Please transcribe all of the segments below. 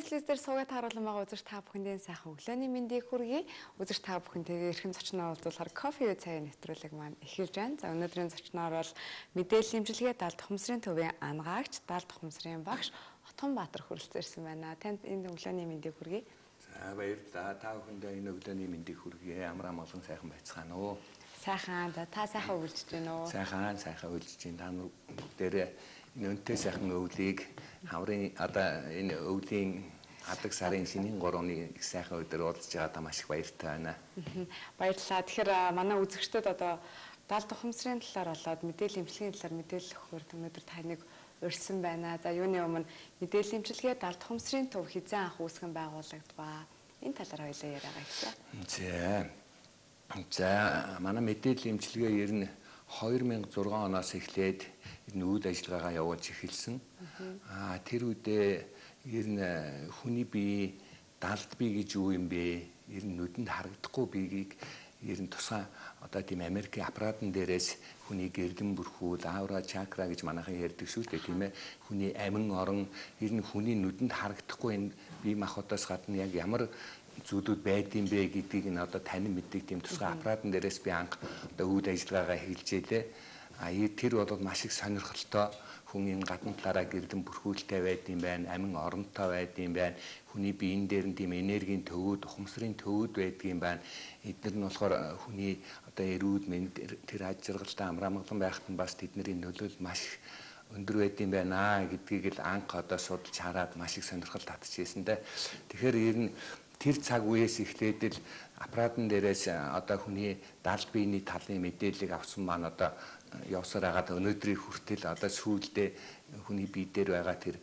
Мэдээлэл дээр суугаад харуулсан байгаа үзэгч та бүхэндээ сайхан өглөөний мэндийг хүргэе. Үзэгч та бүхэнтэйгээ эрхэм зочноо уулзуулахаар кофе цагийн нэвтрүүлэг маань эхэлж байна. За өнөөдрийн зочноор бол мэдээлэл эмчилгээ далд ухамсрын төвийн ангаагч, далд ухамсрын багш Отгонбаатар хүрэлцэн ирсэн байна. Танд энэ өглөөний мэндийг хүргэе. За баярлалаа. Та бүхэндээ энэ өглөөний мэндийг хүргэе. Амар амгалан сайхан байцгаана уу? Сайхан. Та сайхан үйлчж байна уу? Сайхан үйлчж байна. Та бүгдээрээ энэ өнтэй сайхан өвлийг хаврын одоо энэ өвлийн адаг сарын шинийн 3-ны сайхан өдөр уулзж байгаа та маш их баяртай байна. Баярлалаа. Тэгэхээр манай үзэгчдод одоо далд ухамсрын талаар болоод мэдээлэл эмчилгээний талаар мэдээлэл өгөхөөр өнөөдөр таныг урьсан байна. За юуны өмнө мэдээлэл эмчилгээ далд ухамсрын төв хизээ анх үүсгэн байгуулагдваа. Энэ талаар хоёулаа яриагаа хэлье. За манай мэдээлэл эмчилгээ ер нь 2006 оноос эхлээд энэ үйл ажиллагаагаа явуулж эхэлсэн. Тэр үедээ ер нь хүний бие далд бие гэж юу юм бэ? Ер нь нүдэнд харагдахгүй биеийг ер нь тусгай одоо тийм Америкийн аппаратын дээрээс хүний гэрдэн бүрхүүл, аура, чакра гэж манайхан ярьдаг шүү дээ, тийм ээ. Хүний амин орон ер нь хүний нүдэнд харагдахгүй энэ бие махбодоос гадна яг ямар зүйлүүд байдсан бэ гэдгийг нь одоо танин мэддэг тийм тусгай аппаратын дээрээс би анх одоо үйл ажиллагаагаа эхэлжээ. Тэр бол маш их сонирхолтой. Хүн энэ гадна талаараа гэрдэн бүрхүүлтэй байдсан байна, амин оронтой байдсан байна. Хүний биеийн дээр нь тийм энергийн төвүүд, ухамсрын төвүүд байдгийн байна. Эдгээр нь болохоор хүний одоо эрүүд мэнд тэр аж жаргалтай амраамгалан байхад нь бас тэдний нөлөөлөл маш өндөр байдсан байна гэдгийг л анх одоо судалж хараад маш их сонирхол татчихсан дээ. Тэгэхээр ер нь тэр цаг үеэс эхлээд л аппаратын дээрээс одоо хүний далд биений талын мэдээллийг авсан маань одоо явсаар агаад өнөөдрийн хүртэл одоо сүүлдээ хүний бие дээр байгаа тэр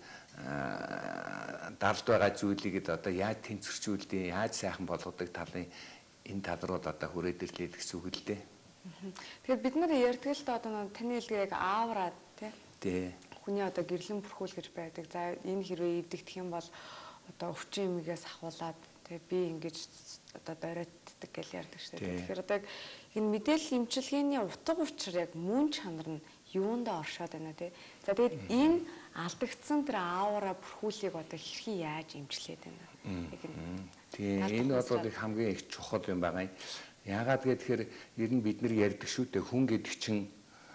далд байгаа зүйлийг одоо яаж тэнцвэрчүүлдэг, яаж сайхан болгодог талын энэ тал руу одоо хүрээд ирлээ гэсэн үг л дээ. Тэгэхээр бид нар ярьдаг л одоо таны хэлгийг аавраа тий. Хүний одоо гэрлэн бүрхүүл гэж байдаг. За энэ хэрвээ идэгдэх юм бол одоо өвчин эмгээс ахуулаад би ингэж одоо доройтдаг гэж ярьдаг шүү дээ. Тэгэхээр одоо энэ мэдээлэл эмчилгээний утга учир яг мөн чанар нь юунд оршоод байна те. За тэгээд энэ алдагдсан тэр аавра бүрхүүлийг одоо хэрхэн яаж эмчлээд байна? Тийм энэ бол их хамгийн их чухал юм байгаа юм. Яагаад гэхээр ер нь бид нар ярьдаг шүү дээ. Хүн гэдэг чинь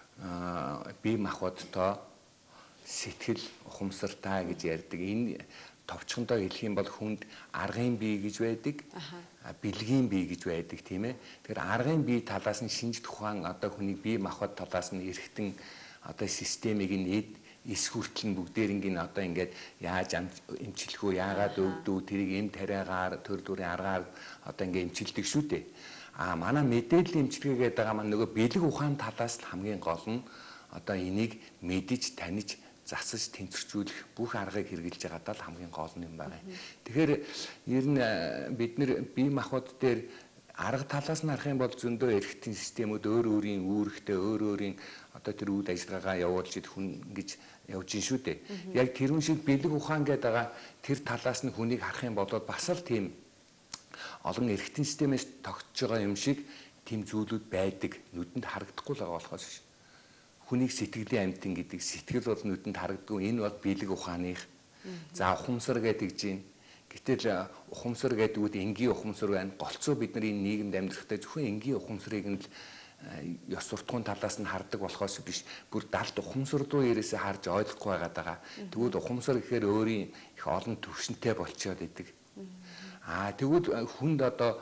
бие махбодтой сэтгэл ухамсартай гэж ярьдаг. Энэ товчхондоо хэлэх юм бол хүнд аргын бие гэж байдаг, бэлгийн бие гэж байдаг тийм ээ. Тэгэхээр аргын бие талаас нь шинж тухайн одоо хүний бие махбод талаас нь эргэтэн одоо системийг нь эс хүртэл нь бүгдээринг нь одоо ингээд яаж эмчлэх үү, яагаад өвдөө, тэрийг эм тариагаар, төр дүрийн аргаар одоо ингээд эмчилдэг шүү дээ. Манай мэдээллийн эмчилгээ гэдэг байгаа маань нөгөө бэлэг ухаан талаас л хамгийн гол нь одоо энийг мэдэж, таних засаж тэнцвэржүүлэх бүх аргыг хэрэгжилж байгаа даа хамгийн гол нь юм байна. Тэгэхээр ер нь бид нэр бие махбод дээр арга талаас нь харах юм бол зөндөө эрхтэн системүүд өөр өөрийн үүрэгтэй өөр өөрийн одоо тэр үйл ажиллагаагаа явуулж хүн гэж явж гин шүү дээ. Яг тэрүүн шиг бэлэг ухаан гэдэг байгаа тэр талаас нь хүнийг харах юм бол бас л тийм олон эрхтэн системээс тогтж байгаа юм шиг тийм зүйлүүд байдаг. Нүдэнд харагдахгүй л байгаа болохоос шүү. Хүнийг сэтгэлийн амьтан гэдэг сэтгэл бол нүдэнд харагддаг. Энэ бол бэлэг ухааных. За ухамсар гэдэг чинь гэтэл ухамсар гэдэг үед энгийн ухамсар байна. Голцоо бидний нийгэмд амьдрахтай зөвхөн энгийн ухамсарыг нь л ёс суртахуун талаас нь хардаг болохоос биш. Бүр далд ухамсар руу ерөөсөө харж ойлгохгүй байгаа. Тэгвэл ухамсар гэхээр өөрийн их олон төвшөнтэй болчиход идэг. Тэгвэл хүнд одоо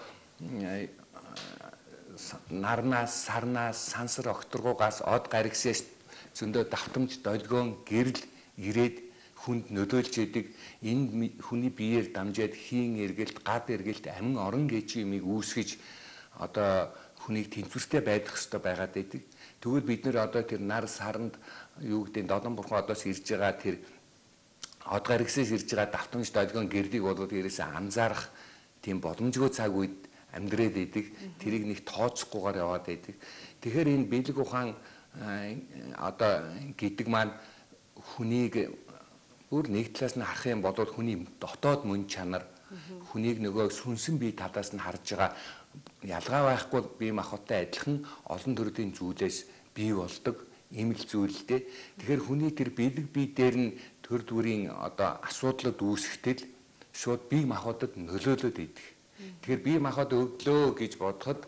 нарнаас, сарнаас, сансар огторгуугаас, од гаригсээс зөндөө давтамж, долгион, гэрэл ирээд хүнд нөлөөлж идэг. Энэ хүний биеэр дамжаад хийн эргэлт, гад эргэлт, амин орон гэж юмыг үүсгэж одоо хүнийг тэнцвэртэй байх хэрэгтэй байгаад байдаг. Тэгвэл бид нэр одоо тэр нар саранд юу гэдэг додон бурхан одоос ирж байгаа тэр од гаригсээс ирж байгаа давтамж, долгион, гэрлийг бол ерөөсөө анзаарах тийм боломжгүй цаг үед амьдрээд идэг, тэрийг нэг тооцохгүйгээр яваад идэг. Тэгэхээр энэ бэлэг ухаан одоо гэдэг маань хүнийг бүр нэг талаас нь харах юм бол хүний дотоод мөн чанар, хүнийг нөгөө сүнсэн бие талаас нь харж байгаа ялгаа байхгүй бие махбодтой адилхан олон төрлийн зүйлээс бий болдог ийм л зүйлтэй. Тэгэхээр хүний тэр бэлэг бие дээр нь төр дүрийн одоо асуудлууд үүсгэтэл шууд бие махбодод нөлөөлөд идэх. Тэгэхээр бие махбод өглөө гэж бодоход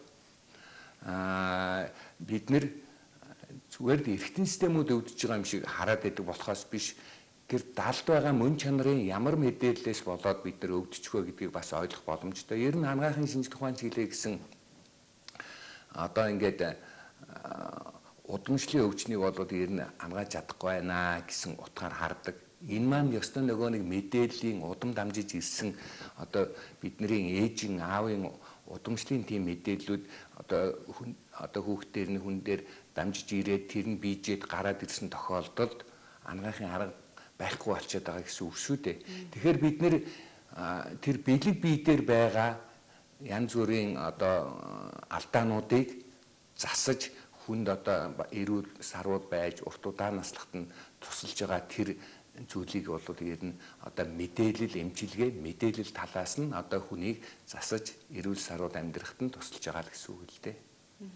бид нэр зүгээр эргэтэн системүүд өвдөж байгаа юм шиг хараад байдаг болохоос биш, тэр далд байгаа мөн чанарын ямар мэдээллээс болоод бид нар өвдөж вэ гэдгийг бас ойлгох боломжтой. Ер нь анагаахын шинжилгээ ухаан чиглэлээ гэсэн одоо ингээд удамшлын өвчнийг болоод ер нь ангааж чадахгүй байна гэсэн утгаар хардаг. Энэ маань ёстой нөгөө нэг мэдээллийн удам дамжиж ирсэн одоо бидний ээжийн аавын удамшлын тийм мэдээллүүд одоо хүүхдээр нь хүн дээр дамжиж ирээд тэр нь бийжээд гараад ирсэн тохиолдолд анагаахын арга байхгүй болчиход байгаа гэсэн үг шүү дээ. Тэгэхээр бид нэр тэр бэлэг бие дээр байгаа янз бүрийн одоо алдаануудыг засаж хүнд одоо эрүүл сарвууд байж урт удаан наслахад нь тусалж байгаа тэр зүйлийг бол ер нь одоо мэдээлэл эмчилгээ мэдээлэл талаас нь одоо хүнийг засаж эрүүл сарвууд амьдрахад нь тусалж байгаа гэсэн үг л дээ.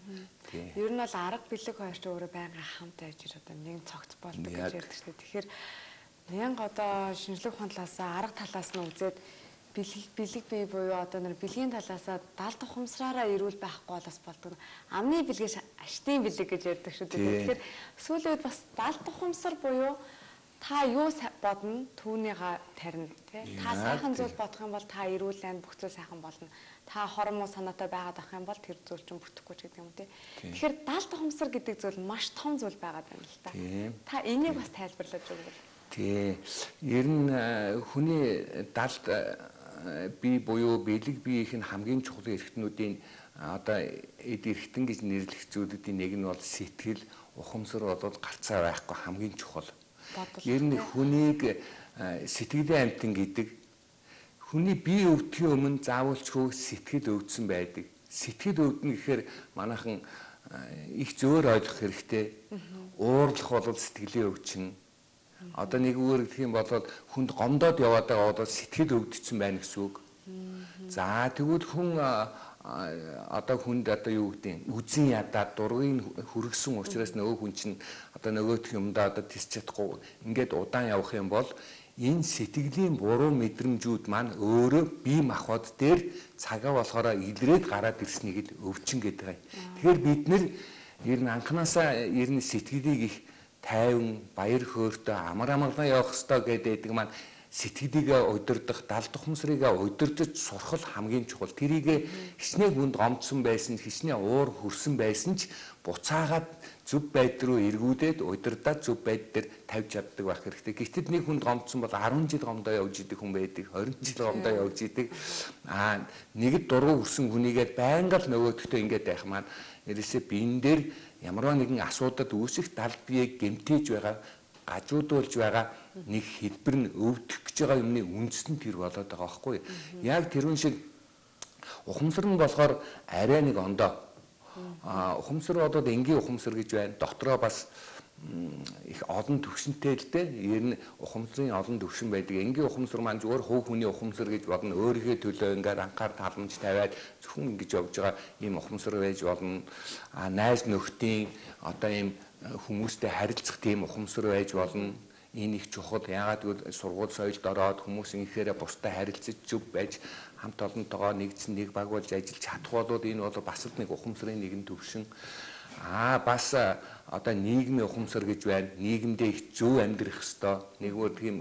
Ер нь бол арга бэлэг хоёрч өөрөө байнга хамт байж одоо нэг цогц болдог гэж ярьдаг шүү дээ. Тэгэхээр мянга одоо шинжлэх ухааны талаас арга талаас нь үзээд бэлэг бие буюу одоо нэр бэлгийн талаасаа далд ухамсраараа эрүүл байхгүй болоос болдог. Амны бэлгээс аштын бэлэг гэж ярьдаг шүү дээ. Тэгэхээр сүүлийн үед бас далд ухамсар буюу та юу бодно түүнийгээ тарина тий. Та сайхан зүйл бодох юм бол та эрүүл байна, бүх зүйл сайхан болно. Та хормоо санаатай байгаад авах юм бол тэр зүйл чинь бүтэхгүй ч гэдэг юм тий. Тэгэхээр далд ухамсар гэдэг зүйл маш том зүйл байгаад байна л та. Та энийг бас тайлбарлаж өгвөл. Тий. Ер нь хүний далд бие буюу бэлэг биеийнх нь хамгийн чухал эрхтнүүдийн одоо эд эрхтэн гэж нэрлэх зүйлүүдийн нэг нь бол сэтгэл, ухамсар бол гарцаа байхгүй хамгийн чухал. Ер нь хүнийг сэтгэлийн амьтан гэдэг хүний бие өвдөхийн өмнө заавалчгүй сэтгэл өвдсөн байдаг. Сэтгэл өвдөн гэхээр манайхан их зөөр ойлгох хэрэгтэй. Уурлах бол сэтгэлийн өвчин. Одоо нэг үгээр гэх юм бол хүнд гомдоод яваад байгаа бол сэтгэл өвдсөн байна гэсэн үг. За тэгвэл хүн одоо хүнд одоо юу гэдэг үзэн ядаад дургыг хүргэсэн учраас нөгөө хүн чинь одоо нөгөөх юмдаа одоо тисч чадахгүй ингээд удаан явах юм бол энэ сэтгэлийн буруу мэдрэмжүүд маань өөрөө бие махбод дээр цагаа болохоор илрээд гараад ирснийг л өвчин гэдэг юм. Тэгэхээр бид нэр ер нь анханасаа ер нь сэтгэлийг их тайван баяр хөөртэй амар амгалан явах хэрэгтэй гэдэг маань сэтгэлийгээ удирдах, далд ухамсарыгаа удирдах сурах хамгийн чухал. Тэрийг хичнээн хүнд гомдсон байсан, хичнээн уур хүрсэн байсан ч буцаагаад зөв байдал руу эргүүлээд удирдаад зөв байдал дээр тавьж чаддаг байх хэрэгтэй. Гэтэл нэг хүнд гомдсон бол 10 жил гомдоо явж идэг хүн байдаг, 20 жил гомдоо явж идэг. Нэгэд дургу хүрсэн хүнийгээд байнга л нөгөөдөгтөө ингээд байх маань ерөөсөө биен дээр ямарваа нэгэн асуудад үүсэх далд биеийг гэмтээж байгаа, гажуудуулж байгаа нэг хэлбэр нь өвдөх гэж байгаа юмны үндэс нь тэр болоод байгаа байхгүй. Яг тэрүүн шиг ухамсар нь болохоор арай нэг ондоо. Ухамсар болоод энгийн ухамсар гэж байна. Дотроо бас их олон төвшөнтэй л дээ. Ер нь ухамсарын олон төвшин байдаг. Энгийн ухамсар маань зүгээр хувь хүний ухамсар гэж бодно. Өөрийнхөө төлөө ингээд анхаар таламж тавиад зөвхөн ингэж явж байгаа ийм ухамсар байж болно. Найз нөхдийн одоо ийм хүмүүстэй харилцах тийм ухамсар байж болно. Энэ их чухал. Яагаад гэвэл сургууль соёлд ороод хүмүүс ингэхээр бусдад харилцаж зөв байж хамт олонтойгоо нэгдсэн нэг баг болж ажиллаж чадах болоод энэ бол бас нэг ухамсарын нэгэн төвшин. Бас одоо нийгмийн ухамсар гэж байна. Нийгэмдээ их зөв амьдрах ёстой. Нэгвэр тийм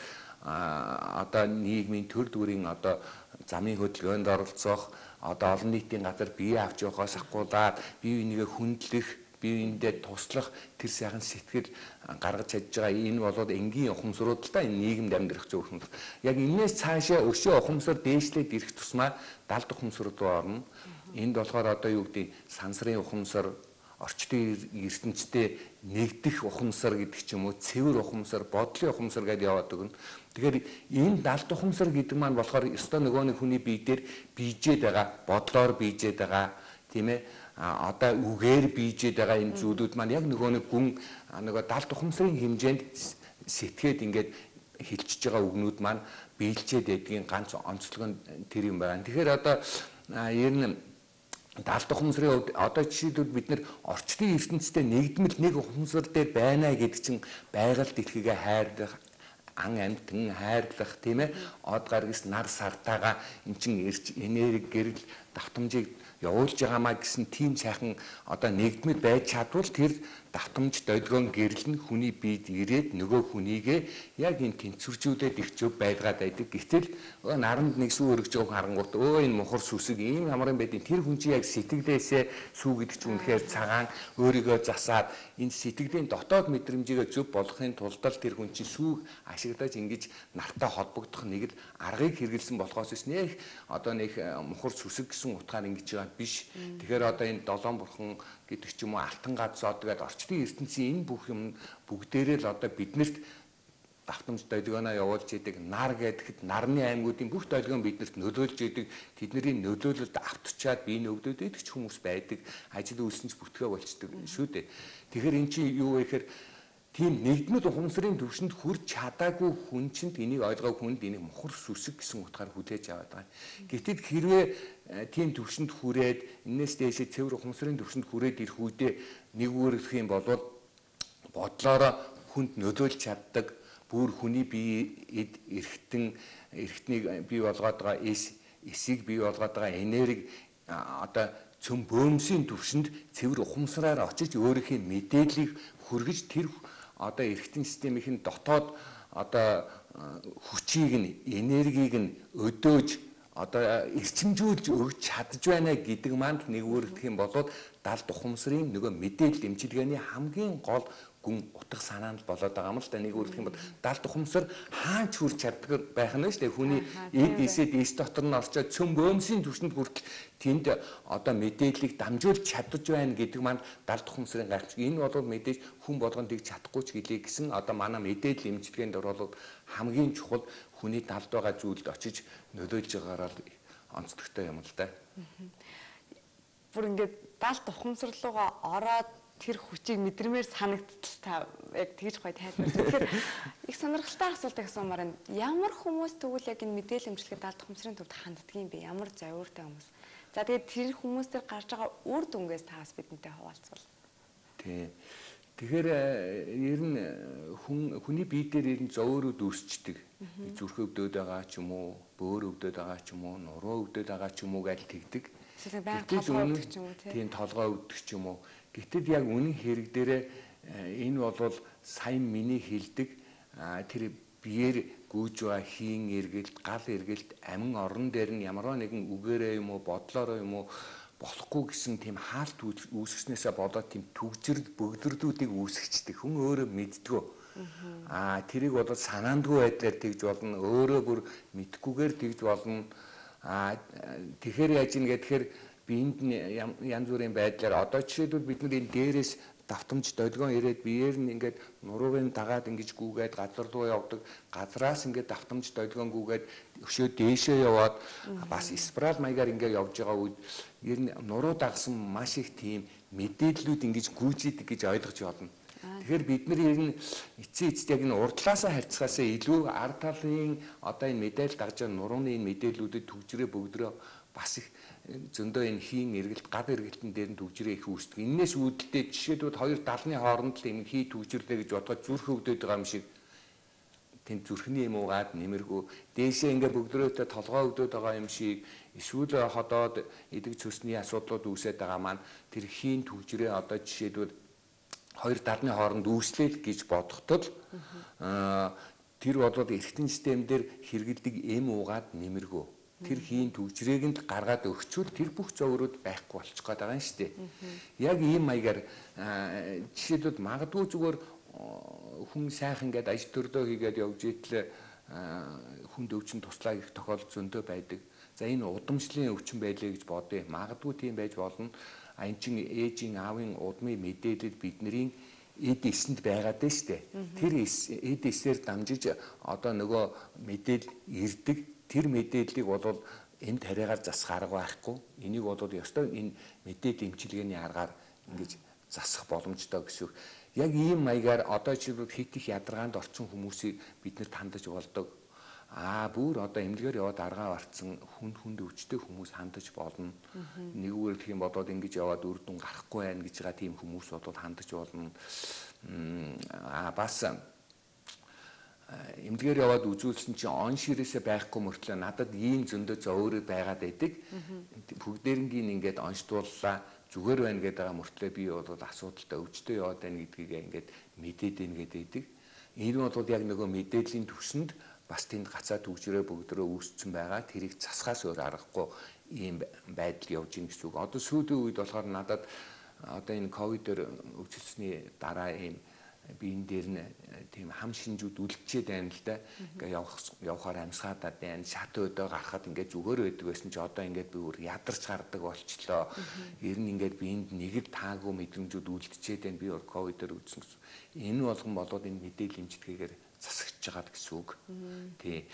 одоо нийгмийн төр дүрийн одоо замын хөдөлгөөнд оролцох, одоо олон нийтийн газар бие авч явахаас ахгуулаад бие бинийгээ хүндлэх, бие биендээ туслах тэр сайхан сэтгэл гаргаж чадж байгаа. Энэ болоод энгийн ухамсарууд л да энэ нийгэмд амьдрах зөв ухамсар. Яг энэс цаашаа өшөө ухамсар дээшлээд ирэх тусмаа далд ухамсар руу орно. Энд болохоор одоо юу гэдэг сансрын ухамсар, орчдын ертөнцтэй нэгдэх ухамсар гэдэг ч юм уу, цэвэр ухамсар, бодлын ухамсар гэдээ яваад өгнө. Тэгэхээр энэ далд ухамсар гэдэг маань болохоор өстой нөгөө нэг хүний бие дээр бийжээд байгаа, бодлоор бийжээд байгаа, тийм ээ. Одоо үгээр бийжээд байгаа энэ зүйлүүд маань яг нөгөө нэг гүн нөгөө далд ухамсарын хэмжээнд сэтгээд ингээд хилчиж байгаа үгнүүд маань биелчээд байдгийн ганц онцлог нь тэр юм байна. Тэгэхээр одоо ер нь далд ухамсарын хувьд одоо жишээлбэл бид нэр орчдын ертөнцтэй нэгдмэл нэг ухамсар дээр байна гэдэг чинь байгаль дэлхийгээ хайрлах, ан амьтан хайрлах тийм ээ од гаргас нар сартаага эн чин энерги гэрэл давтамжийг явуулж байгаамаа гэсэн тийм сайхан одоо нэгдмэд байж чадвал тэр давтамж долгион гэрэл нь хүний биед ирээд нөгөө хүнийгээ яг энэ тэнцвэржүүлээд их зөв байлгаад байдаг. Гэтэл наранд нэг сүү өргөж байгаа харангуут энэ мухар сүсэг ийм амрын байдیں۔ Тэр хүн чинь яг сэтгэлээсээ сүү гэдэг чинь үнэхээр цагаан өөрийгөө засаад энэ сэтгэлийн дотоод мэдрэмжийг зөв болгохын тулд тэр хүн чинь сүүг ашиглаж ингэж нартай холбогдох нэг л аргыг хэрэгэлсэн болохоос нэх одоо нэг мухар сүсэг гэсэн утгаар ингэж байгаа биш. Тэгэхээр одоо энэ долоон бурхан гэдэг ч юм уу алтан газод гэдэг орчдын ертөнцийн энэ бүх юм бүгдээрээ л одоо биднэрт давтамж долгионоо явуулж идэг нар гэхэд нарны аймагуудын бүх долгион биднэрт нөлөөлж идэг тэдний нөлөөлөлд автчаад бие нөгдөөд идэх ч хүмүүс байдаг ажил үйлсэнч бүтгэе болчдөг шүү дээ. Тэгэхээр эн чинь юу вэ гэхээр тийм нэгдмэл ухамсрын төвшөнд хүрч чадаагүй хүн чинь энийг ойлгоо хүнд энийг мухар сүсэг гэсэн утгаар хүлээж аваад байгаа. Гэтэл хэрвээ тийм төвшөнд хүрээд энэс дээшээ цэвэр ухамсрын төвшөнд хүрээд ирэх үедээ нэг үүрэх юм бол бодлороо хүнд нөлөөлж чаддаг бүр хүний биед эргэтнийг бий болгоод байгаа эсийг бий болгоод байгаа энерги одоо цөм бөөмсийн төвшөнд цэвэр ухамсараар очиж өөрийнхөө мэдээллийг хүргэж тэр одоо эргэтийн системийн дотоод одоо хүчийг нь энергийг нь өдөөж одоо эрчимжүүлж өгч чадж байна гэдэг маань нэг үүрэгдэх юм бол далд ухамсрын нөгөө мэдээлэл эмчилгээний хамгийн гол гүн утга санаанд болоод байгаа юм л да. Нэг үүрэгдэх юм бол далд ухамсар хаач хүрч чаддаг байх нь шүү дээ. Хүний эд эсэд эс дотор нь орчоод цөм бөөмсийн төвшөнд хүртэл тэнд одоо мэдээллийг дамжуулж чадж байна гэдэг маань далд ухамсрын гайхамшиг. Энэ бол мэдээж хүн болгонд тийг чадахгүй ч гэлээ гэсэн одоо манай мэдээлэл эмчилгээнд оролцоод хамгийн чухал хүний талд байгаа зүйлд очиж нөлөөлж байгаагаар онцлогтой юм л да. Бүр ингээд далд ухамсар руугаа ороод тэр хүчийг мэдрэмээр санагдтал та яг тэгж гоё тайлбарлаж. Тэгэхээр их сонирхолтой асуулт асуумаар нь ямар хүмүүс тэгвэл яг энэ мэдээлэл эмчилгээ далд ухамсрын төвд ханддаг юм бэ? Ямар завьууртай хүмүүс? За тэгээд тэр хүмүүс төр гарч байгаа үр дүнгээс таас бидэнтэй хуваалцвал. Тий. Тэгэхээр ер нь хүний бие дээр ер нь зөөрүүд үүсчдэг. Зүрх өвдөд байгаа ч юм уу, бөөр өвдөд байгаа ч юм уу, нуруу өвдөд байгаа ч юм уу гэж тэгдэг. Толгой өвдөх ч юм уу тий. Тийм толгой өвдөх ч юм уу. Гэтэл яг үнэн хэрэг дээрээ энэ бол сайн миний хэлдэг тэр биеэр гүйж байгаа хийн эргэлт, гал эргэлт, амин орон дээр нь ямар нэгэн үгээрээ юм уу, бодлороо юм уу болохгүй гэсэн тийм хаалт үүсгэснээсээ болоод тийм түгжрэл бөгдөрлүүдийг үүсгэждэг. Хүн өөрөө мэддгөө. Тэрийг бол санаандгүй байдлаар тэгж болно, өөрөө бүр мэдхгүйгээр тэгж болно. Тэгэхээр яаж ийн гэхээр биенд янз бүрийн байдлаар одоо жишээлбэл бид нар энэ дээрээс давтамж долгион ирээд биеэр нь ингээд нуруугийн дагаад ингэж гүүгээд газар руу явдаг, газраас ингээд давтамж долгион гүүгээд өшөө дээшээ яваад бас спираль маягаар ингээд явж байгаа үед ер нь нуруу дагсан маш их тийм мэдээллүүд ингэж гүйж идэг гэж ойлгож байна. Тэгэхээр бид нар ер нь эцсийн эцэд яг энэ урдлаасаа харьцахаасаа илүү ард талын одоо энэ мэдээлэл дагж байгаа нурууны энэ мэдээллүүдэд төвжрээ бөгдрөө бас их зөндөө энэ хийн эргэлт, гад эргэлтэн дээр нь төвжрээ их үүсдэг. Иннээс үүдэлтэй жишээлбэл хоёр далны хооронд л энэ хий төвжрлээ гэж бодоход зүрх өвдөд байгаа юм шиг тэнд зүрхний юм уугаад нэмэргүй дээшээ ингээ бөгдрөөтэй толгой өвдөд байгаа юм шиг эсвэл ходоод эдэг цөсний асуудлууд үүсээд байгаа маань тэр хийн төвжрээ одоо жишээлбэл хоёр далны хооронд үүслэл гэж бодохдод тэр болоод эргэтэн систем дээр хэрэгэлдэг эм уугаад нэмэргүй тэр хийн төвжрээг нь гаргаад өгчүүл тэр бүх зоврууд байхгүй болчих гээд байгаа юм шүү дээ. Яг ийм маягаар жишээлбэл магадгүй зүгээр хүн сайхан ингээд аж төрдөө хийгээд явж итэл хүнд өвчин туслаа гэх тохиолдол зөндөө байдаг. За энэ удамшлын өвчин байлээ гэж бодъё. Магадгүй тийм байж болно. Ань чин ээжийн аавын удмын мэдээлэл бидний эд эсэнд байгаад байна шүү дээ. Тэр эд эсээр дамжиж одоо нөгөө мэдээлэл ирдэг. Тэр мэдээллийг бол энэ тариагаар засах арга байхгүй. Энийг бол ёстой энэ мэдээлэл эмчилгээний аргаар ингэж засах боломжтой гэсэн. Яг ийм маягаар одоо жишээлбэл хит их ядаргаанд орчин хүмүүсийг бид нэр хандаж болдог. Бүр одоо эмнэлгээр яваад аргаа барцсан хүнд өвчтэй хүмүүс хандаж болно. Нэгүгээр гэх юм бодоод ингэж яваад үр дүн гарахгүй байх гэж байгаа тийм хүмүүс бол хандаж болно. Бас эмнэлгээр яваад үзүүлсэн чинь он ширээсээ байхгүй мөртлөө надад ийм зөндөө зөөрөд байгаад байдаг. Бүгдээрнгийн ингээд онцдууллаа. Зүгээр байна гэдэг байгаа мөртлөө би бол асуудалтай өвчтөй яваад байна гэдгийг ингээд мэдээд байна гэдэг. Энэ бол яг нөгөө мэдээллийн төвшөнд бас тэнд гацаа төгжрөө бүгдрөө үүссэн байгаа. Тэрийг засахаас өөр аргагүй ийм байдал явж ийн гэсэн үг. Одоо сүүлийн үед болохоор надад одоо энэ ковидээр өвчлсөний дараа ийм биен дээр нь тийм хам шинжүүд үлдчихэд байна л да. Ингээ явахаар амьсгаадаад байна. Шат өдөө гарахад ингээ зүгээр байдаг байсан чи одоо ингээ би өөр ядарч гардаг болчлоо. Ер нь ингээ биенд нэг л таагүй мэдрэмжүүд үлдчихэд байна. Би өөр ковидээр өвдсөн гэсэн. Энэ болгон болоод энэ мэдээлэл эмчилгээгээр засагч байгаа гэсэн үг. Тий.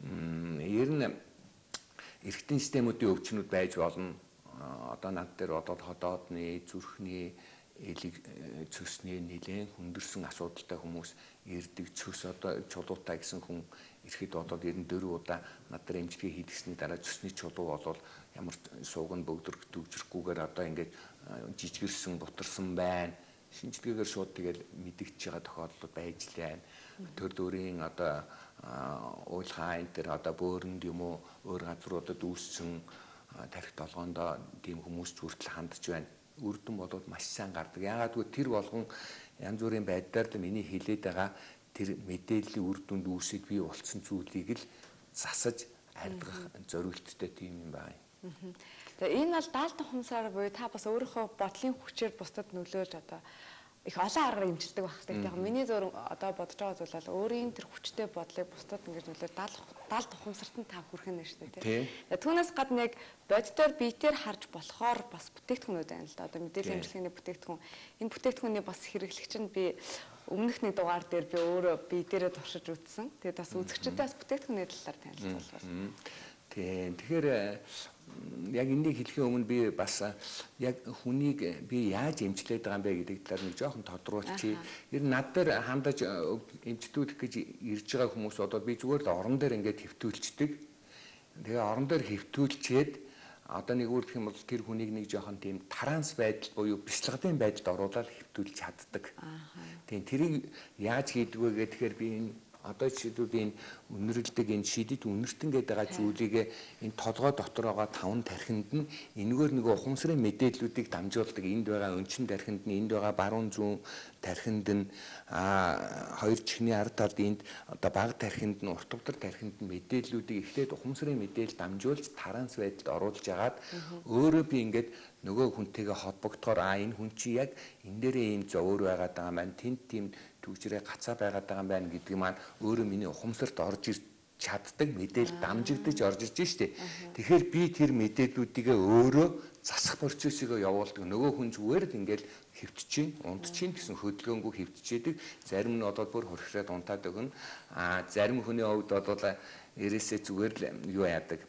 Ер нь эргэтийн системүүдийн өвчнүүд байж болно. Одоо над дээр бодоод ходоодны, зүрхний, элэг цөсний нэлээд хүндэрсэн асуудалтай хүмүүс ирдэг. Цөс одоо чулуутай гэсэн хүн ирэхэд бодоод 94 удаа над дээр эмчилгээ хийдгсэний дараа цөсний чулуу болол ямар сууг нь бөгдөрөхгүйгээр одоо ингээд жижигэрсэн, бутарсан байна. Шинжилгээгээр шууд тэгэл мэдэгдэж байгаа тохиолдол байж л байна. Тэр дөрийн одоо уулхаа энэ төр одоо бөөрөнд юм уу өөр газруудад үүссэн тарих толгоондоо тийм хүмүүс хүртэл хандж байна. Үрдэн болоод маш сайн гардаг. Яагаад гэвэл тэр болгон янз бүрийн байдлаар л миний хэлээд байгаа тэр мэдээллийн үр дүнд үүсэж бий болсон зүйлийг л засаж ардгах зорилттой тийм юм байна. Тэгээ энэ бол далд ухамсраар буюу та бас өөрийнхөө бодлын хүчээр бусдад нөлөөлж одоо их олон аргаар имжилдэг байх хэрэгтэй. Яг миний зур одоо бодож байгаа зүйл бол өөрийн тэр хүчтэй бодлыг бусдад ингэж нөлөөлж далд ухамсарт нь та хүрэх нь шүү дээ. Түүнээс гадна яг боддоор биетээр харж болохоор бас бүтээгдэхүүнүүд байна л да. Одоо мэдээллийн эмчилгээний бүтээгдэхүүн. Энэ бүтээгдэхүүний бас хэрэглэгч нь би өмнөх нэг дугаар дээр би өөрөө бие дээрээ туршиж үзсэн. Тэгээд бас үзэгчдэд бас бүтээгдэхүүний талаар танилцуулбал. Тэгэхээр яг энийг хэлэхийн өмнө би бас яг хүнийг би яаж эмчлээд байгаа юм бэ гэдэг талаар нэг жоохон тодруулчих. Ер нь над дээр хандаж эмчтүүлэх гэж ирж байгаа хүмүүс одоо би зүгээр л орон дээр ингээд хэвтүүлчдэг. Тэгээ орон дээр хэвтүүлчээд одоо нэг үрдэх юм бол тэр хүнийг нэг жоохон тийм транс байдал буюу бяцлагын байдалд оруулаад хэвтүүлж чаддаг. Тийм тэрийг яаж хийдэг вэ гэхээр би энэ одоо жишээлбэл энэ үнэрлдэг энэ шидэд үнэртэн гэдэг байгаа зүйлийг энэ толгой дотор байгаа 5 тархинд нь энэгээр нөгөө ухамсрын мэдээллүүдийг дамжуулдаг. Энд байгаа өнчин тархинд нь, энд байгаа баруун зүүн тархинд нь, хоёр чихний ард талд энд одоо бага тархинд нь, урт увдар тархинд нь мэдээллүүдийг эхлээд ухамсрын мэдээлэл дамжуулж транс байдалд оруулж агаад өөрөө би ингээд нөгөө хүнтэйгээ холбогдохоор энэ хүн чи яг энэ дээрээ ийм зовөр байгаад байгаа маань тэнд тийм төвчрээ гацаа байгаад байгаа юм байна гэдэг маань өөрөө миний ухамсарт орж ирж чаддаг мэдээлэл дамжигдаж орж ирж штэ. Тэгэхээр би тэр мэдээллүүдийг өөрөө засах процессыг явуулдаг. Нөгөө хүн зүгээр л ингээл хэвтчихин, унтчихин гэсэн хөдөлгөөнгүй хэвтчихэдэг. Зарим нь одоо бүр хорхираад унтаад өгнө. Зарим хүний хувьд бол ерөөсөө зүгээр л юу яадаг.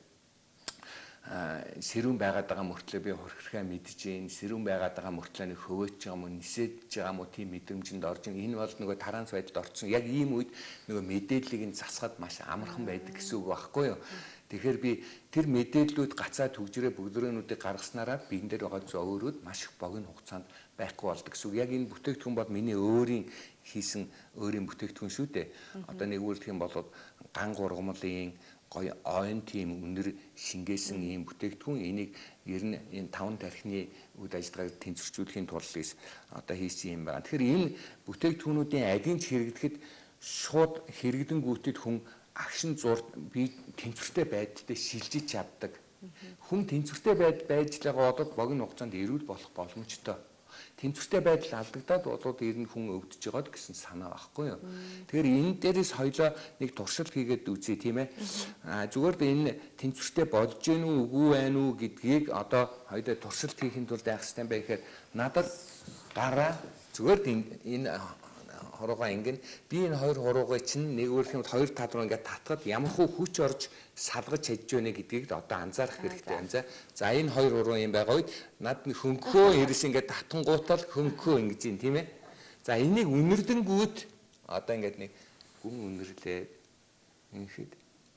Сэрүүн байгаад байгаа мөртлөө би хорхирхаа мэдж гин, сэрүүн байгаад байгаа мөртлөө нэг хөвөөж байгаа юм уу, нисэж байгаа юм уу тийм мэдрэмжинд орж ин. Энэ бол нөгөө таранц байдалд орсон. Яг ийм үед нөгөө мэдээллийг нь засахад маш амархан байдаг гэсэн үг байхгүй юу? Тэгэхээр би тэр мэдээллүүд гацаа төгжрээ бүгдрөөнүүдийг гаргаснараа биен дээр байгаа зовөрүүд маш их богино хугацаанд байхгүй болдог гэсэн үг. Яг энэ бүтээгдэхүүн бол миний өөрийн хийсэн өөрийн бүтээгдэхүүн шүү дээ. Одоо нэг үйлдэх юм бол ган гургамлын гоё ойн тийм үнэр шингээсэн ийм бүтээгдэхүүн энийг ер нь энэ 5 тархины үйл ажиллагааг тэнцвэржүүлэхийн тулд одоо хийсэн юм байна. Тэгэхээр энэ бүтээгдэхүүнүүдийн алийг хэрэгдэхэд шууд хэрэгдэнгүүтэд хүн агшин зурд би тэнцвэртэй байдалтай шилжиж чаддаг. Хүн тэнцвэртэй байж байгаа болоод богино хугацаанд эрүүл болох боломжтой. Тэнцвэртэй байдал алдагдаад болоод ер нь хүн өвдөж байгаад гэсэн санаа байхгүй юу. Тэгэхээр энэ дээрээс хоёлоо нэг туршилт хийгээд үзье тийм ээ. Зүгээр л энэ тэнцвэртэй болж гэнэ үү үгүй байна уу гэдгийг одоо хоёлоо туршилт хийхин тулд яах ёстой юм бэ гэхээр надад гараа зүгээр л энэ хорогоо ингэн би энэ хоёр хорогоо чинь нэг өөр юм хоёр тал руу ингээд татхад ямар хүч орж салгаж чадж байна гэдгийг л одоо анзаарах хэрэгтэй байна. За энэ хоёр хуруу юм байгаа үед над хөнгөө хэрэгс ингээд татангуутал хөнгөө ингэж юм тийм ээ. За энийг үнэрдэнгүүд одоо ингээд нэг гүн үнэрлээ ингэхэд.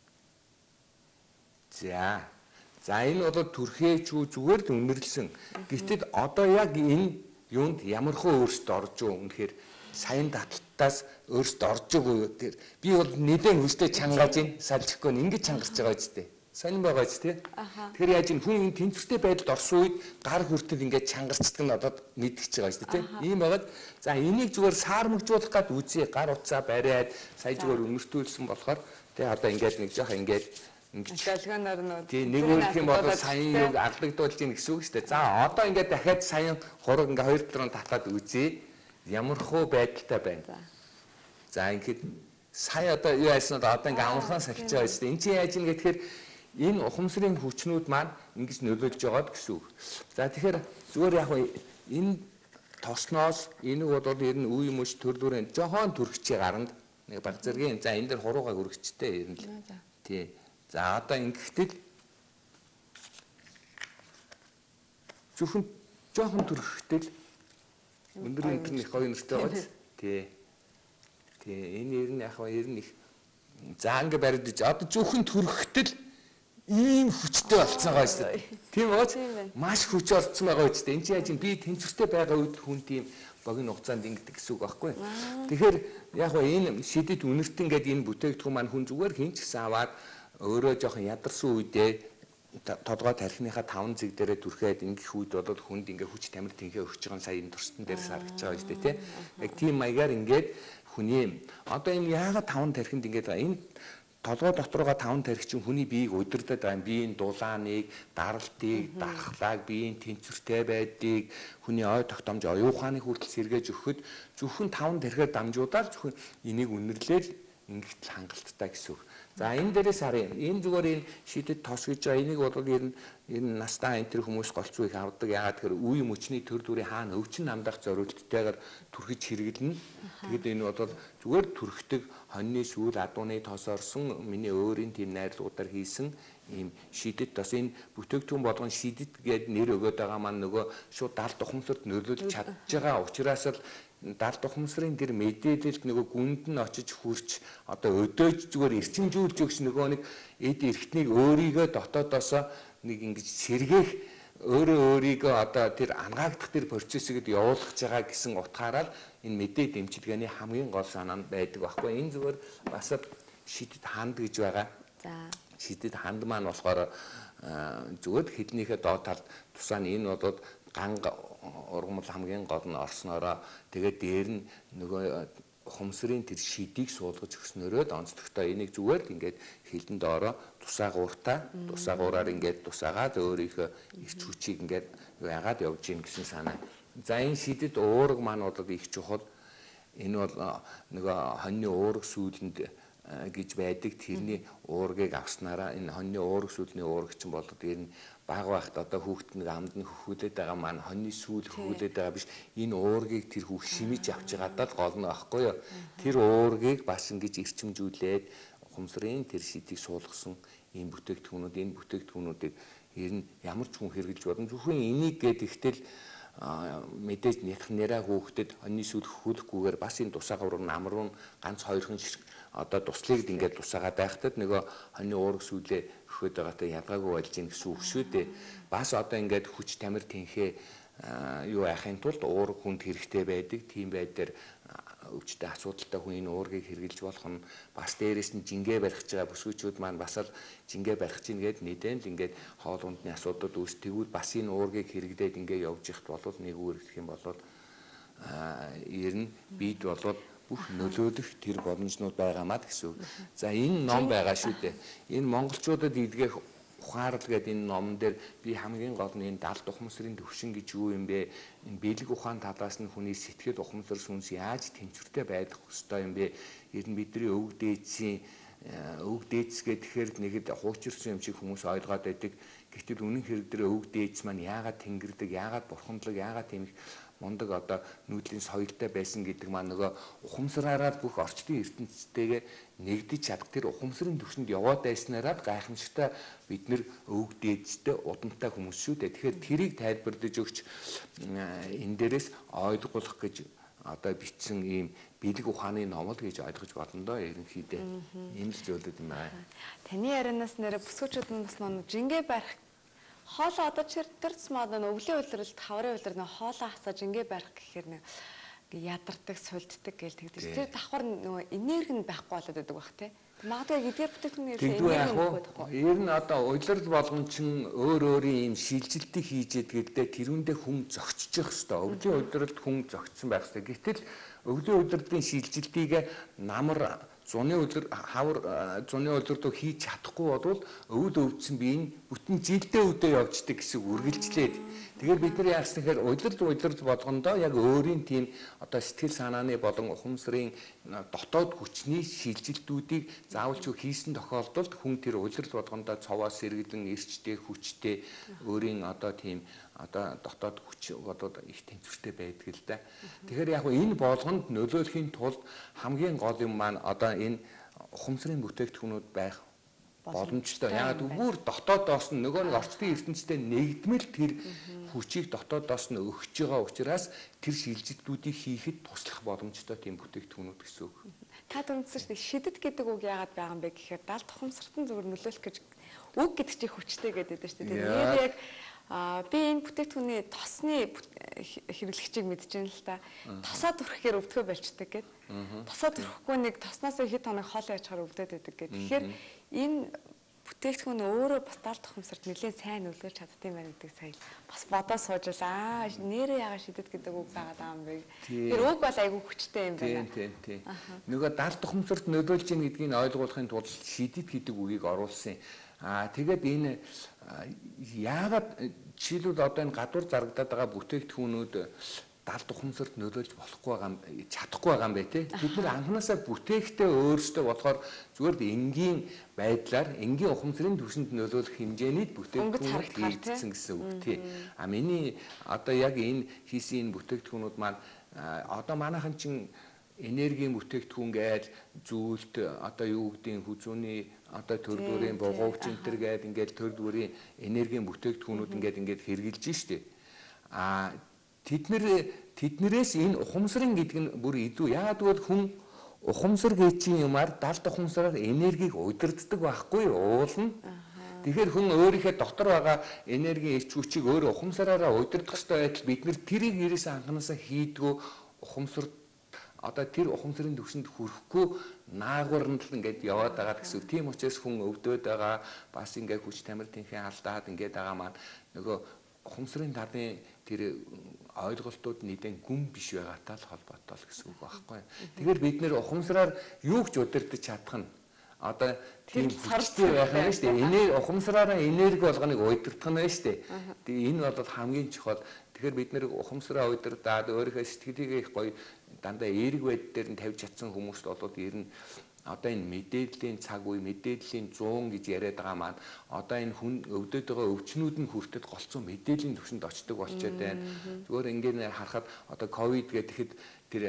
За энэ бол төрхөөч зүгээр л үнэрлсэн. Гэтэл одоо яг энэ юунд ямархуу өөрчлөлт орж уу үнэхээр саяны таталтаас өөрсдөө орж өгөө тэр би бол нэлээд хүчтэй чангааж ин салчихгүй ингэж чангарч байгаа үстэй. Сонин байгаа ч тий. Тэгэхээр яаж энэ хүн тэнцвэртэй байдалд орсон үед гар хүртэл ингээд чангарчдаг нь одоо мэдчихэж байгаа шүү дээ тий. Ийм байгаад за энийг зүгээр саармагжуулах гад үзье гар утсаа бариад сая зүгээр өмөртүүлсэн болохоор тий одоо ингээд нэг жоох ингээд ингэж долгионоор нөө тий нэг үгэх юм бол саяны юг алдагдуулж ийн гэсэн үг шүү дээ. За одоо ингээд дахиад саян хураг ингээд хоёр талаар нь татаад үзье. Ямар хөө байдалтай байна. За ингээд сая одоо юу яасан одоо ингээд амархан салж байгаа шүү дээ. Энд чинь яаж ийн гэхээр энэ ухамсрын хүчнүүд маань ингэж нөлөөлж байгаад гэсэн үг. За тэгэхээр зүгээр яг энэ тосноос энийг бол ер нь үе мөч төр дүрэн жохон төрөгчийн гаранд нэг баг зэргийн за энэ дэр хуруугаа өргөчтэй ер нь л. Тий. За одоо ингэхдээ зөвхөн жохон төрөгтэй л өндөр интернет хоёр нэртэй байгаа. Тий. Тий. Энэ ер нь яг ер нь их за ингэ бариад одоо зөвхөн төрөгтэй л ийм хүчтэй болцсон байгаа шүү дээ. Тийм үү? Маш хүч орцсон байгаа үст. Энд чинь яаж би тэнцвэртэй байгаа үед хүн тийм богино хугацаанд ингэдэг гэсэн үг байхгүй. Тэгэхээр яг энэ шидэд үнэртэн гэдэг энэ бүтээгдэхүүн маань хүн зүгээр хинч гэсэн аваад өөрөө жоохон ядарсан үедээ толгой тархиныхаа 5 зэг дээрээ түрхээд ингэх үед бол хүнд ингээ хүч тамир тэнхээ өгч байгаа сая энэ турстан дээр саргаж байгаа шүү дээ. Яг тийм маягаар ингээд хүний одоо энэ яагаад 5 тархинд ингээд байгаа энэ толгой доторгоо 5 тархи чинь хүний биеийг удирдах байгаа биеийн дулааныг, даралтыг, дархлааг, биеийн тэнцвэртэй байдгийг, хүний ой тогтоомж оюун ухааны хүртэл сэргээж өгөхөд зөвхөн 5 тархиар дамжуудаар зөвхөн энийг үнэрлээл ингэт хангалттай гэсэн үг. За энэ дээрээс харъя. Энэ зүгээр энэ шидэд тос гэж байгаа энийг бол энэ настаа энэ төр хүмүүс голцоо их авдаг. Яагаад тэгэхээр үе мөчний төр дүрийн хаана өвчин намдах зорилттойгоор түрхэж хэрэглэнэ. Тэгэхэд энэ бол зүгээр түрхдэг хоньны сүүл адууны тос орсон миний өөрийн тийм найрлуудаар хийсэн ийм шидэд тос энэ бүтээгдэхүүн болгон шидэд гээд нэр өгöd байгаа маань нөгөө шууд далд ухамсарт нөлөөлж чадж байгаа учраас л далд ухамсрын тэр мэдээлэлд нөгөө гүнд нь очиж хурч одоо өдөөж зүгээр эрчимжүүлж өгч нөгөө нэг эд эрхтнийг өөрийгөө дотоодоосоо нэг ингэж сэргээх өөрийгөө одоо тэр ангаагдах тэр процессыг явуулах байгаа гэсэн утгаараа л энэ мэдээ дэмчилгээний хамгийн гол санаа нь байдаг байхгүй. Энэ зүгээр бас шидэд ханд гэж байгаа. За шидэд ханд маань болохоор зүгээр хэднийхээ доод талд тусаа нь энэ бол ганга ургамал хамгийн гол нь орсноороо тэгээд дээр нь нөгөө ухамсрын тэр шидийг суулгаж өгснөөрөө онцлогтой энийг зүгээр ингээд хилдэн доороо тусаагуураар ингээд тусаагаад өөрийнхөө ирч хүчийг ингээд яагаад явж гин гэсэн санаа. За энэ шидэд уурга маань бол их чухал. Энэ бол нөгөө хоньны уурга сүүлэнд гэж байдаг тэрний уургийг авснараа энэ хоньны уурга сүүлний уургач нь бол тэр нь баг байхад одоо хүүхэд нэг амд нь хөхүүлээд байгаа маань хоньны сүүл хөхүүлээд байгаа биш энэ уургийг тэр хүүх шимэж авч байгаадаа л гол нь байхгүй юу. Тэр уургийг бас ингэж эрчимжүүлээд ухамсрын тэр шидийг суулгасан ийм бүтээгдэхүүнүүд энэ бүтээгдэхүүнүүдийг ер нь ямар ч хүн хэрэглэж болно. Зөвхөн энийг гэдэгтэл мэдээж нэраа хүүхдэд хоньны сүүл хөхүүлэхгүйгээр бас энэ тусаагуур намруу ганц хоёрхан одоо туслыг ингээд тусаагаад байхад нөгөө хоньны уурга сүүлээ өгөхөд байгаатай ядгаагүй болж ийн гэсэн үг шүү дээ. Бас одоо ингээд хүч тамир тэнхээ юу яахын тулд уурга хүнд хэрэгтэй байдаг. Тийм байдлаар өвчтэй асуудалтай хүн энэ уургийг хэрэгжилж болох нь бас дээрээс нь жингээ барих байгаа бүсгүйчүүд маань бас л жингээ барих чинь гээд нэгэн л ингээд хоол ундны асуудал үүсдэггүй бас энэ уургийг хэрэглээд ингээд явж ихт болов нэг үр гэх юм болоод ер нь бид болоод бүх нөлөөлөх тэр боломжнууд байгаамаа гэсэн. За энэ ном байгаа шүү дээ. Энэ монголчуудад илгээх ухаарл гэдэг энэ номон дээр би хамгийн гол нь энэ далд ухамсрын төвшин гэж юу юм бэ? Энэ бэлэг ухаан талаас нь хүний сэтгэл ухамсар сүнс яаж тэнцвэртэй байх ёстой юм бэ? Ер нь бидний өвөг дээдсийн өвөг дээдсгээ тэгэхээр нэгэд хуучирсан юм шиг хүмүүс ойлгоод байдаг. Гэтэл үнэн хэрэг дээр өвөг дээдс маань яагаад тэнгэрдэг, яагаад бурханлаг, яагаад тийм их мундаг одоо нүүдлийн соёлтой байсан гэдэг маань нөгөө ухамсараараа бүх орчдын ертөнцтэйгээ нэгдэж чадах тэр ухамсарын төвшөнд яваад байснараа гайхамшигтай бид нэр өвөг дээдстэй удамтай хүмүүс шүү дээ. Тэгэхээр тэрийг тайлбарлаж өгч энэ дээрээс ойлгох гэж одоо бичсэн ийм бэлэг ухааны номол гэж ойлгож болно доо ерөнхийдөө. Энэ л зүйлүүд юм аа. Таны ярианаас нэрэ бүсгүүчүүд нь бас нэг жингээ барих хоолоо одоо тэр цэцмаа өвлийн үйлрэлт хаврын үйлрэл хоолоо хасаж ингээ барих гэхээр нэг ядардаг, сулддаг гэл тэгдэж. Тэр давхар нөгөө энерги нь байхгүй болоод байдаг бах тий. Магадгүй эдгээр бүтээгдэхүүн энерги байхгүй. Ер нь одоо улирал болгон чин өөрийн юм шилжилтийг хийж ядгэлдээ тэрүүндээ хүн зөгцчих хэвээр. Өвлийн улиралд хүн зөгцсөн байх хэвээр. Гэтэл өвлийн улирлын шилжилтийг намар зуны улир хавар зуны улирдөө хийж чадахгүй бол өвд өвдсөн бие нь бүтэн жилдээ өдөө явждаг гэсэн үргэлжлээд. Тэгэхээр бид нар яасан гэхээр улирал болгондоо яг өөрийн тийм одоо сэтгэл санааны болон ухамсрын дотоод хүчний шилжилтүүдийг заавалч хийсэн тохиолдолд хүн тэр улирал болгондоо цовоос сэргэлэн эрчтэй хүчтэй өөрийн одоо тийм одоо дотоод хүч бодоод их тэнцвэртэй байдаг л да. Тэгэхээр яг энэ болгонд нөлөөлөхийн тулд хамгийн гол юм маань одоо энэ ухамсрын бүтээгдэхүүнүүд байх боломжтой. Яг бүр дотоодоос нь нөгөө нэг орчдын ертөнцтэй нэгдмэл тэр хүчийг дотоодоос нь өгч байгаа учраас тэр шилжилтүүдийг хийхэд туслах боломжтой тийм бүтээгдэхүүнүүд гэсэн үг. Та дүнсэж шидэт гэдэг үг яагаад байгаа юм бэ гэхээр далд ухамсартан зүгээр нөлөөлөх гэж үг гэдэг чинь хүчтэй гэдэг дээ шүү дээ. Тэгээд яг би энэ бүтээгдэхүүний тосны хэрэглэгчийг мэдчихээн л та. Тосоо түрхэхээр өвдгөө болчдаг гэд. Тосоо түрхэхгүй нэг тосноос хэд хоног хоол яаж чаар өвдөд байдаг гэд. Тэгэхээр энэ бүтээгдэхүүн өөрөө бас далд ухамсарт нэлээд сайн нөлөөлж чаддсан байна гэдэг сая бас бодоо суужлаа. Нэрээ ягаа шидэт гэдэг үг байгаа юм бэ. Тэр үг бол айгүй хүчтэй юм байна. Тийм. Нөгөө далд ухамсарт нөлөөлж ийн гэдгийг ойлгуулахын тулд шидэт гэдэг үгийг оруулсан. Тэгээд энэ яагаад жишээлбэл одоо энэ гадуур зарагдаад байгаа бүтээгдэхүүнүүд далд ухамсарт нөлөөлж чадахгүй байгаа юм бэ те. Бид нар анханасаа бүтээхтэй өөрсдөө болохоор зүгээр энгийн байдлаар энгийн ухамсрын түвшинд нөлөөлөх хэмжээний бүтээгдэхүүнүүд хийгдсэн гэсэн үг тий. Миний одоо яг энэ хийсэн энэ бүтээгдэхүүнүүд маань одоо манайхан чин энергийн бүтээгдэхүүн гээл зүйлт одоо юу гэдгийг хүзүүний одоо төр дүрийн бугуугч энтер гээл ингээд төр дүрийн энергийн бүтээгдэхүүнүүд ингээд хэрэгжилж штэ. Тэднэрээс энэ ухамсрын гэдэг нь бүр илүү яагаад гэвэл хүн ухамсар гэчийн юмар далд ухамсараар энергийг удирддаг байхгүй уулна. Тэгэхээр хүн өөрийнхөө дотор байгаа энергийн эрч хүчийг өөрөө ухамсараараа удирдах ёстой байтал бид нэр тэрийг ерөөсөө анханасаа хийдгүү ухамсар одоо тэр ухамсарын түвшинд хүрэхгүй наагуурнд л ингээд яваад байгаа гэсэн. Тийм учраас хүн өвдөд байгаа бас ингээд хүч тамир тэнхээ алдаад ингээд байгаа маань нөгөө ухамсарын талын тэр ойлголтууд нэгэн гүн биш байгаатай л холбоотой л гэсэн үг байхгүй. Тэгэхээр бид нэр ухамсараар юу ч удирдах чадах нь одоо тийм хүчтэй байх нь шүү дээ. Ухамсараараа энерги болгоныг удирдах нь шүү дээ. Тэгээ энэ бол хамгийн чухал. Тэгэхээр бид нэр ухамсараа удирдаад өөрийнхөө сэтгэлийг их гоё дандаа эерэг байд дээр нь тавьж чадсан хүмүүст болоод ер нь одоо энэ мэдээллийн цаг үе мэдээллийн 100 гэж яриад байгаа маань одоо энэ хүн өвдөд байгаа өвчнүүд нь хүртэл голцсон мэдээллийн түвшинд очдог болчиход байна. Зүгээр ингээд харахад одоо ковид гэхэд тэр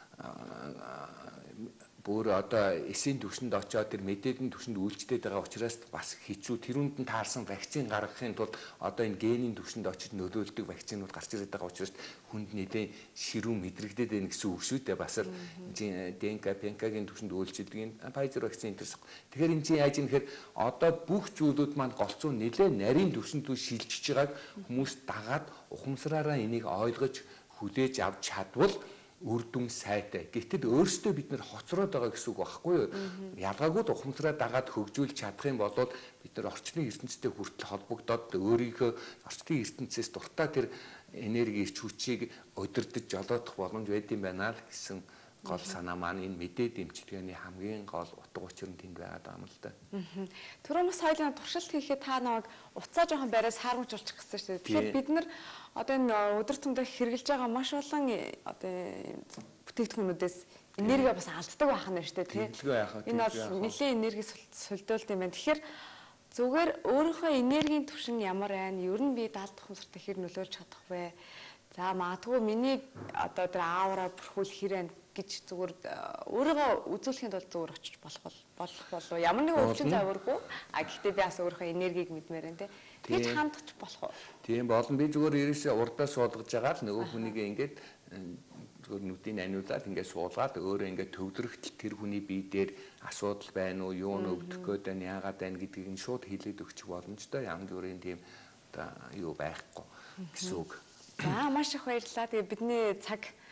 бүр одоо эсийн түвшинд очоод тэр мэдээллийн түвшинд үйлчлээд байгаа учраас бас хэцүү тэрүүнд нь таарсан вакцин гаргахын тулд одоо энэ генийн түвшинд очиж нөлөөлдөг вакцинууд гарч ирээд байгаа учраас хүнд нэлээд ширүүн мэдрэгдээд байна гэсэн үг шүү дээ. Бас л ДНК, ПНК-гийн түвшинд үйлчлдэг Pfizer вакцин интерс. Тэгэхээр энэ чинь яаж юм гэхээр одоо бүх зүйлүүд маань голцоо нэлээд нарийн түвшинд шилжиж байгааг хүмүүс дагаад ухамсараараа энийг ойлгож хүлээж авч чадвал үр дүн сайтай. Гэтэл өөрсдөө бид нэр хоцроод байгаа гэсэн үг байхгүй юу? Ялгаагүй ухамсараа дагаад хөгжүүлж чадах юм бол бид нар орчны ертөнцтэй хүртэл холбогдоод өөрийнхөө орчны ертөнцөөс дуртай тэр энерги ирч хүчийг удирдах жолоодох боломж байд юм байна л гэсэн гол санаа маань энэ мэдээд эмчилгээний хамгийн гол утга учир нь тэнд байгаа юм л да. Түрүү бас хоёулаа туршилт хийхэд та намайг уцаа жоохон бариас хаарамж болчих гэсэн шүү дээ. Тэгэхээр бид нар одоо энэ өдөр тутмын хэрэгжилж байгаа маш олон одоо бүтээгдэхүүнүүдээс энерги бас алддаг байх нь шүү дээ тий. Энэ бол нэлийн энерги сулдуулт юм байна. Тэгэхээр зүгээр өөрийнхөө энергийн түвшин ямар байна? Ер нь би далд ухамсарт хэр нөлөөлж чадах вэ? За магадгүй миний одоо тэр аавра бүрхүүл хэрэг гэж зүгээр өөрийгөө үзүүлэхэд бол зүгээр очиж болох болов ямар нэг өвчин завургүй гэхдээ би бас өөрийнхөө энергийг мэдмээр энэ тэгж хандах болох уу? Тийм болон би зүгээр ерөөсөө урдаа суулгаж байгаа л нөгөө хүнийг ингээд зүгээр нүдийн аниулаад ингээд суулгаад өөрөө ингээд төвлөрөхт тэр хүний бие дээр асуудал байна уу юу нөвдөх гээд байна яагаад байна гэдгийг нь шууд хэлээд өгчих боломжтой янз бүрийн тийм одоо юу байхгүй гэсэн үг. За маш их баярлалаа. Тэгээ бидний цаг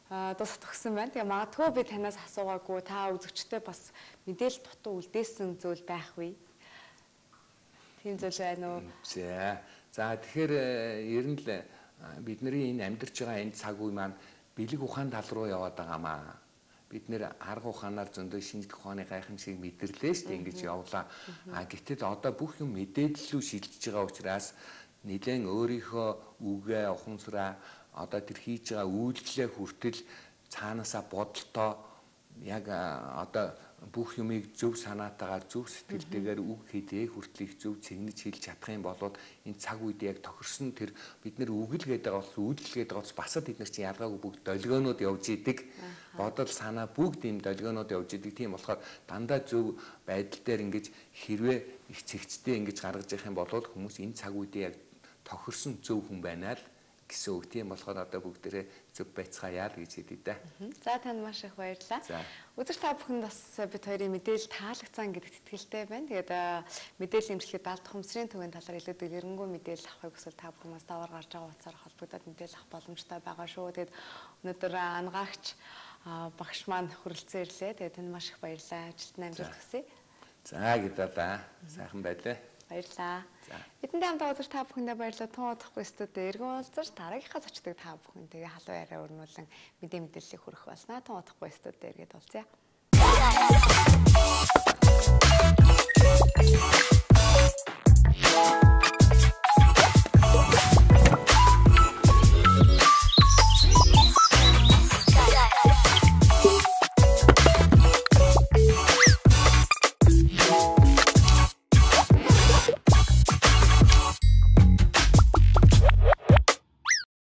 дуусах төгсөн байна. Тэгээ магадгүй би танаас асуугаагүй та үзэгчтэй бас мэдээлэл дутуу үлдээсэн зүйл байх вэ? Тийм зүйл байна уу? За тэгэхээр ер нь л бидний энэ амьдарч байгаа энэ цаг үе маань бэлэг ухаан тал руу яваад байгаамаа. Бид нэр арга ухаанаар зөндөө шинжлэх ухааны гайхамшиг мэдэрлээ шүү дээ ингэж явлаа. Гэтэл одоо бүх юм мэдээлэл рүү шилжиж байгаа учраас нэлээд өөрийнхөө үгээ ухамсараа одоо тэр хийж байгаа үйлдэлээ хүртэл цаанаасаа бодолтоо яг одоо бүх юмыг зөв санаатаагаар зөв сэтгэлтэйгээр үг хийдэг хүртэл их зөв цэгнэж хэлж чадах юм бол энэ цаг үед яг тохирсон тэр бид нэр үгэл гэдэг бас үйлдэл гэдэг бас бид нар чинь ялгаагүй бүгд долгионууд явж идэг бодол санаа бүгд ийм долгионууд явж идэг тийм болохоор дандаа зөв байдал дээр ингэж хэрвээ их цэгцтэй ингэж гаргаж явах юм бол хүмүүс энэ цаг үед яг тохирсон зөв хүн байна л гэсэн үг тийм болохоор одоо бүгдээрээ зөв байцгаая л гэж хэлээ да. За танд маш их баярлалаа. Үзэгч та бүхэнд бас бид хоёрын мэдээлэл таалагдсан гэдэгт итгэлтэй байна. Тэгээд мэдээлэл имжлэхэд далд ухамсрын төвийн талаар илүү дэлгэрэнгүй мэдээлэл авахыг хүсвэл та бүхэн бас даваар гарч байгаа утсаар холбогдоод мэдээлэл авах боломжтой байгаа шүү. Тэгээд өнөөдөр ангаагч багш маань хүрэлцэн ирлээ. Тэгээд танд маш их баярлалаа. Ажилтны амжилт хүсье. За гэдээ сайхан байлаа. Баярлалаа. Эдэндээ хамтдаа үзэж та бүхэндээ баярлалаа. Тун удахгүй студид эргэн уулзаж дараагийнхаа зочдыг та бүхэнтэйгээ халуун яриа өрнүүлэн мэдээллийг хүргэх болсноо. Тун удахгүй студид эргээд уулзъя.